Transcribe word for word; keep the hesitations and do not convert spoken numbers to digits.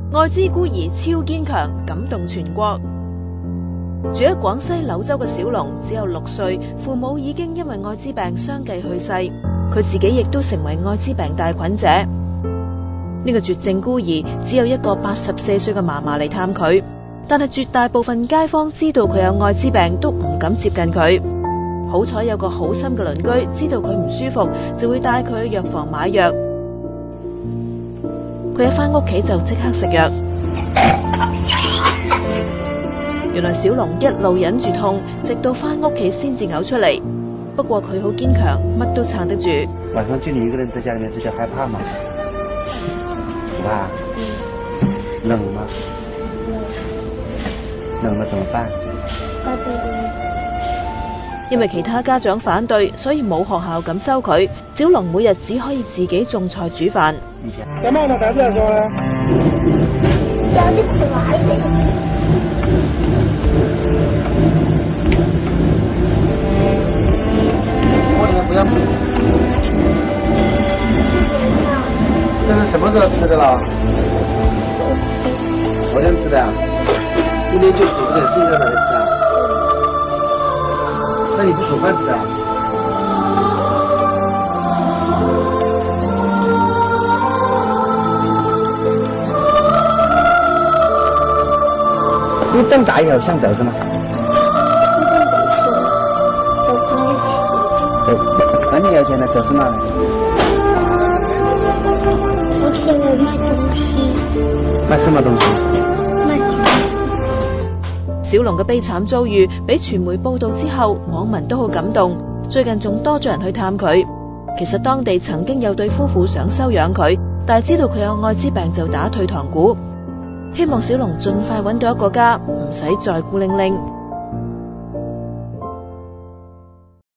愛之孤兒超堅強，感動全國。住喺廣西柳州嘅小龍只有六歲，父母已經因為愛滋病相繼去世，佢自己亦都成為愛滋病帶菌者。呢個絕症孤兒只有一個八十四歲嘅嫲嫲嚟探佢，但係絕大部分街坊知道佢有愛滋病都唔敢接近佢。好彩有個好心嘅鄰居知道佢唔舒服，就會帶佢去藥房買藥。佢一返屋企就即刻食藥。原來小龍一路忍住痛，直到返屋企先至嘔出嚟。不過佢好堅強，乜都撐得住。 晚上就你一個人在家裏面睡覺，害怕嗎？怕？冷嗎？冷了怎麼辦？ 因為其他家長反對，所以冇學校敢收佢。小龍每日只可以自己種菜煮飯。 幹嘛呢？大姐說呢？ 要你不來的。 我這個不要。這是什麼時候吃的了？昨天吃的啊？今天就煮這個，今天在哪裡吃啊？那你不煮飯吃啊？你這麼大以後想走是嗎？那你要錢呢？走什麼？ 我想我買東西。 買什麼東西？ 買錢。 小龍嘅悲慘遭遇俾傳媒報道之後，網民都好感動。最近仲多咗人去探佢。其實當地曾經有對夫婦想收養佢，但係知道佢有愛滋病就打退堂鼓。希望小龍盡快揾到一個家，唔使再孤零零。